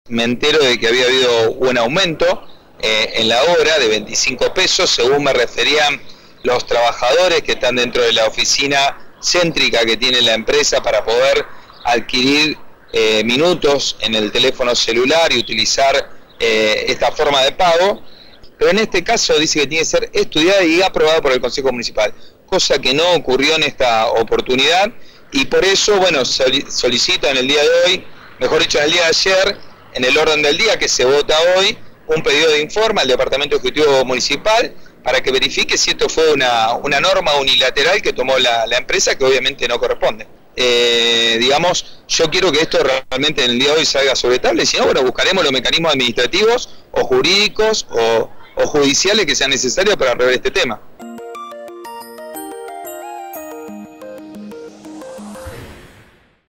me entero de que había habido un aumento en la hora de 25 pesos, según me referían los trabajadores que están dentro de la oficina céntrica que tiene la empresa para poder adquirir minutos en el teléfono celular y utilizar esta forma de pago. Pero en este caso dice que tiene que ser estudiada y aprobada por el Consejo Municipal, cosa que no ocurrió en esta oportunidad, y por eso, bueno, solicito en el día de hoy, mejor dicho en el día de ayer, en el orden del día que se vota hoy, un pedido de informe al Departamento Ejecutivo Municipal para que verifique si esto fue una norma unilateral que tomó la empresa, que obviamente no corresponde. Digamos, yo quiero que esto realmente en el día de hoy salga sobre tabla, y si no, bueno, buscaremos los mecanismos administrativos o jurídicos o judiciales que sean necesarios para rever este tema.